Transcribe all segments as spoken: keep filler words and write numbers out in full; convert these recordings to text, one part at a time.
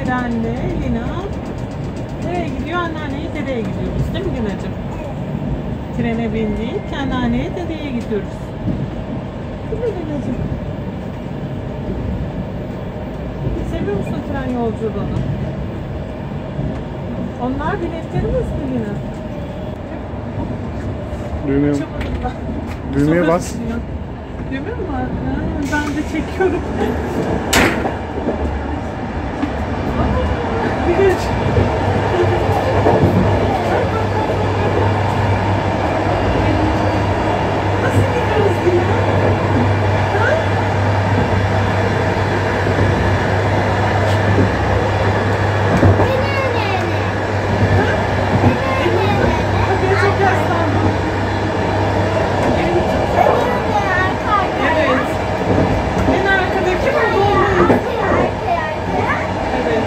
trenle Lina nereye gidiyor? Anneanneye, dedeye gidiyoruz değil mi Lina'cığım? Trene bindik, anneanneye, dedeye gidiyoruz. Değil mi Lina'cığım? Seviyor musun tren yolculuğunu? Onlar biletlerimiz mi Lina? Düğmeye, düğmeye bas. Düğme mi var? Ha, ben de çekiyorum. Bir nasıl gidiyoruz Lina? Ha? Hadi çok yaslandım. Evet. En arkadaki mi bu? Evet.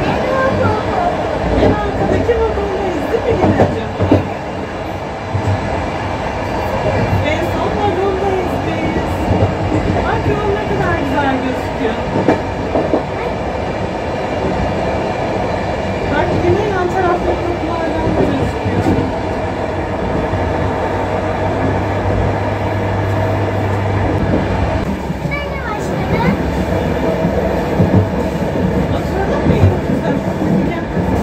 En arkadaki vagondayız değil mi Lina'cığım? En son vagondayız biz. Bak yol ne kadar güzel gözüküyor. Bak yine yan tarafta kapılardan da gözüküyor. Oturalım mı yanımıza? Gel.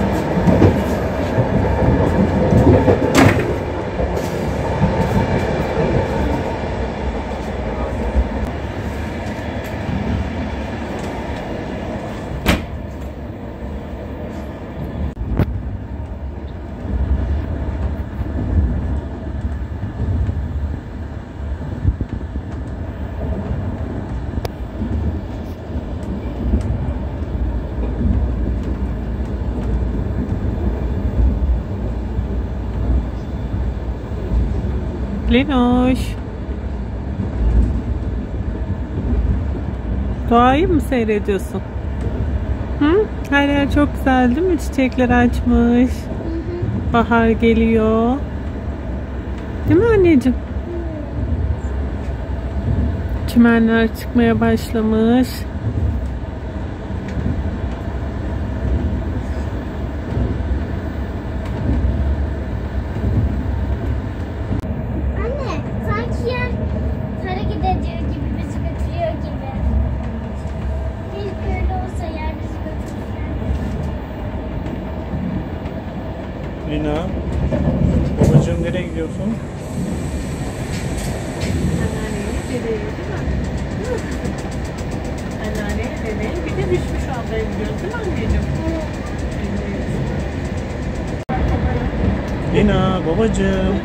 Linoş. Doğayı mı seyrediyorsun? Hı? Her yer çok güzel değil mi? Çiçekler açmış. Bahar geliyor. Değil mi anneciğim? Çimenler çıkmaya başlamış. Lina, babacığım nereye gidiyorsun? Anneanneye, dedeye değil mi? Anneanneye, dedeye, bir de düşmüş ablaya gidiyoruz değil mi anneciğim? Evet. Lina, babacığım.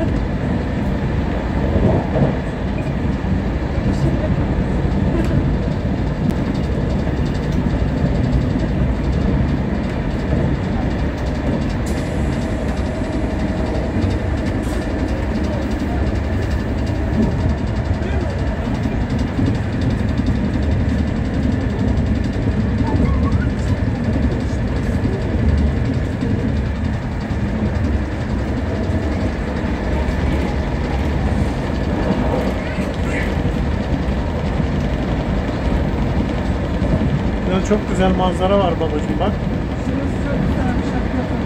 Ya çok güzel manzara var babacığım bak. Şurası çok güzelmiş hakikaten.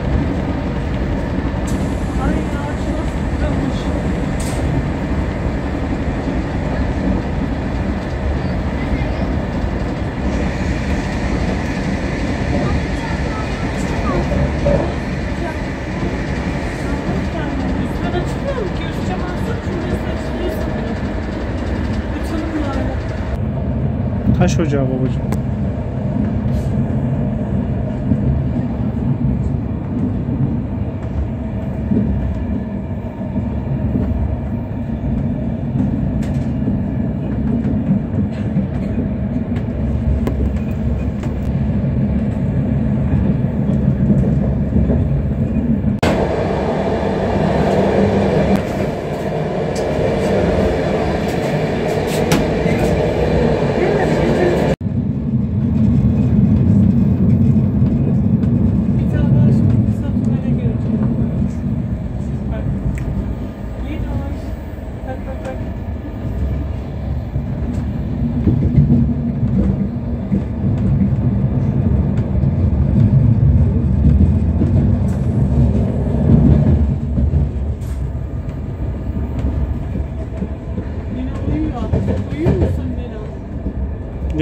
Ay ağaç nasıl güzelmiş. Üstüne açılmıyor mu ki? Üst cam alsak şurası açılıyor sanırım. Açalım bari. Taş ocağı babacığım.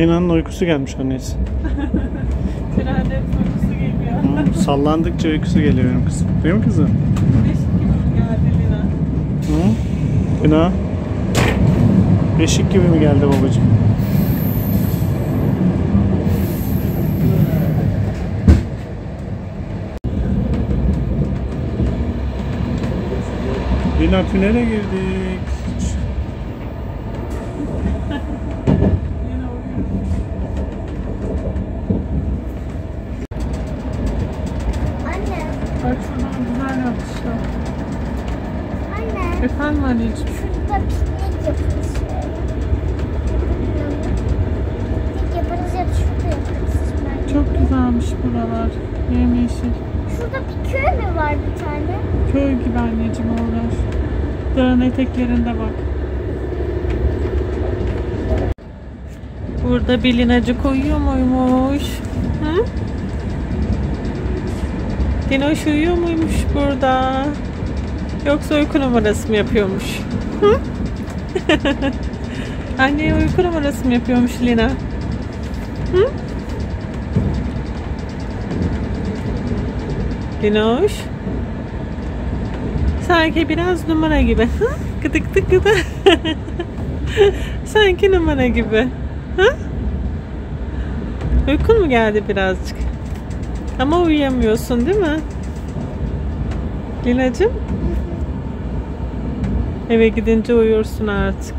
Lina'nın uykusu gelmiş annesi. Trende uykusu geliyor. Hı, sallandıkça uykusu geliyor benim kızım. Değil mi kızım? Beşik gibi mi geldi Lina? Hı? Lina? Beşik gibi mi geldi babacığım? Lina tünele girdik. Lina uyuyor. Anne, Bak şuradan güzel yapmışlar. anne. Efendim anneciğim? Şurada piknik yaparız. Piknik yaparız ya da şurada yaparız. Bence. Çok güzelmiş buralar. Yemyeşil. Şurada bir köy mü var bir tane? Köy gibi anneciğim oralar. Dağın eteklerinde bak. Burada bir linacık uyuyor muymuş? Hı? Linoş uyuyor muymuş burada? Yoksa uyku numarası mı yapıyormuş? Hı? Anneye uyku numarası mı yapıyormuş Lina? Hı? Linoş? Sanki biraz numara gibi. Hı? Gıdık gıdık gıdı. Sanki numara gibi. Hı? Uykun mu geldi birazcık? Ama uyuyamıyorsun değil mi? Linacığım? Eve gidince uyursun artık.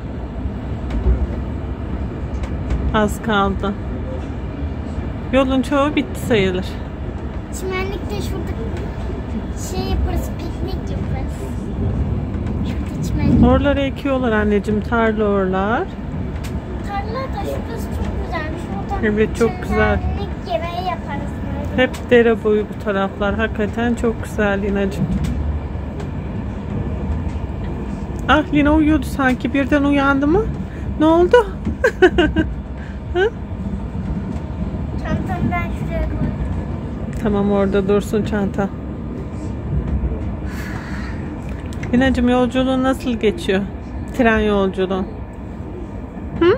Az kaldı. Yolun çoğu bitti sayılır. Çimenlikte şurada şey yaparız, piknik yaparız. Şurada çimenlik. Oraları ekiyorlar anneciğim, tarla oralar. Tarla da şurası çok güzelmiş. Oradan Evet, çok güzel. çimenlik yemeği yaparız böyle. Hep dere boyu bu taraflar. Hakikaten çok güzel Linacığım. Ah, Lina uyuyordu sanki. Birden uyandı mı? Ne oldu? Hı? Çantamı ben şuraya koydum. Tamam, orada dursun çanta. Linacığım, yolculuğun nasıl geçiyor? Tren yolculuğu. Hı?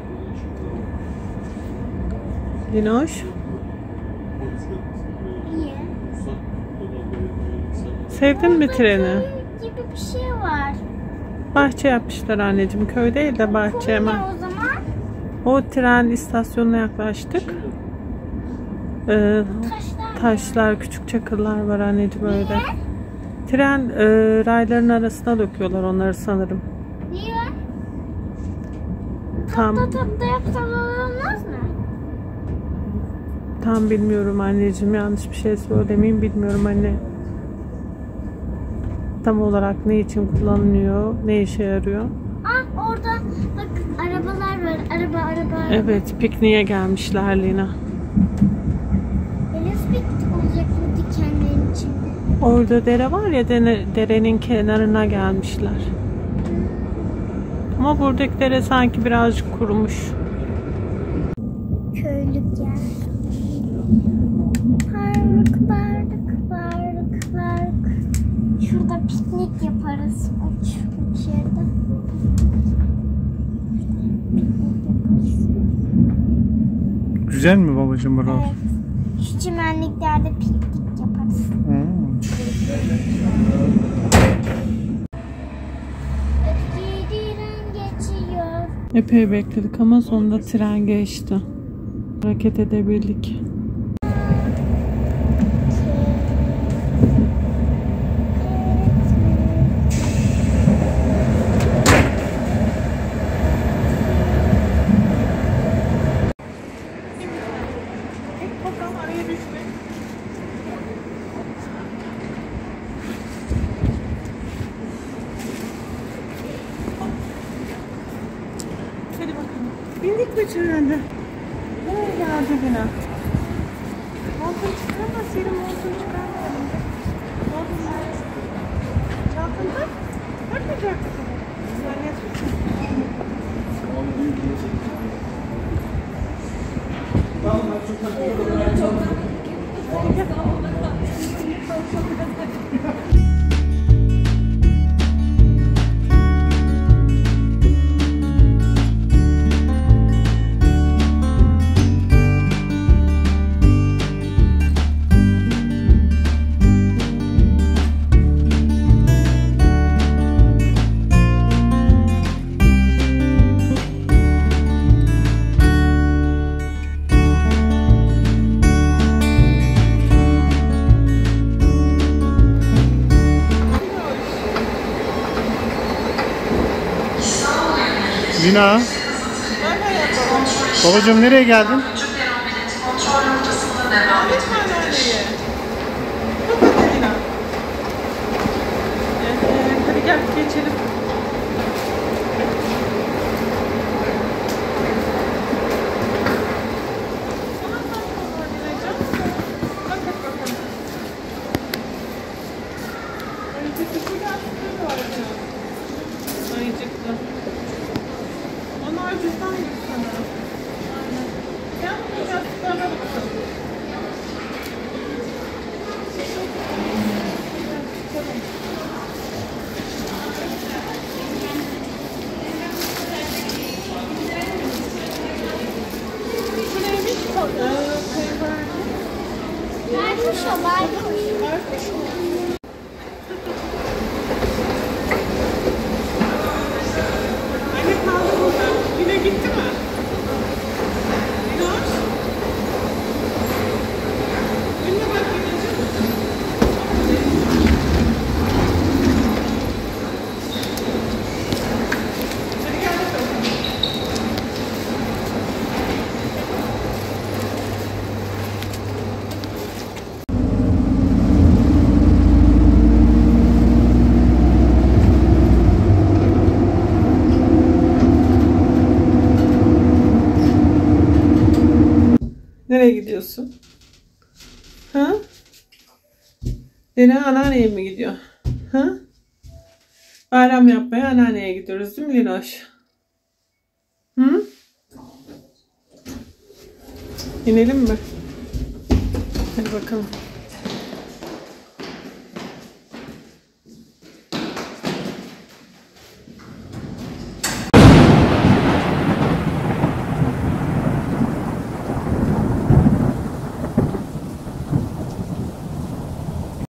Linoş, İyi. sevdin mi treni? Köy gibi bir şey var. Bahçe yapmışlar anneciğim. Köy değil de bahçe Kum hemen. ne o zaman? O tren istasyonuna yaklaştık. Ee, Taşlar. taşlar, küçük çakıllar var anneciğim öyle. Niye? Tren e, rayların arasına döküyorlar onları sanırım. Niye? Tam Tatlı tatlı yapsan olmaz mı? tam bilmiyorum anneciğim. Yanlış bir şey söylemeyeyim, bilmiyorum anne. Tam olarak ne için kullanılıyor, ne işe yarıyor? Ah, orada bak arabalar var. Araba araba. Evet, pikniğe gelmişler Lina. E nasıl piknik olacak bu dikenlerin içinde? Orada dere var ya, dere, derenin kenarına gelmişler. Ama buradaki dere sanki birazcık kurumuş. Köylük yer. Park, park, park, park. Şurada piknik yaparız. Uç, uç yerde. Piknik yaparız. Güzel mi babacığım buralar? Evet. Şu çimenliklerde piknik yaparız. Hmm. Ötkilerin geçiyor. Epey bekledik ama sonunda tren geçti. Hareket edebildik. Hadi bakalım. Bindik mi trende? Nereye geldi yine? Montunu çıkarma, senin montunu çıkarmayalım. Montunu nerede? Çantanda? Bakmayacak mısın? Zannetmişsin. Lina. Bay bay yap baba. Babacığım nereye geldin? Davet mi anneanneye? Çok hadi Lina. Evet, hadi gel geçelim. Ayıcıklı. Onlar cüzdan gibi sana. Gel bu yastıklarına bakalım. Şu neymiş? Baykuş o baykuş. Baykuş mu? Anne kaldı burada. Yine gitti mi? Yinoş? Önüne bak Yinoş'um. Hadi gel bakalım. Nereye gidiyorsun? Ha? Lina anneanneye mi gidiyor? Ha? Bayram yapmaya anneanneye gidiyoruz değil mi Linoş? Hı? İnelim mi? Hadi bakalım.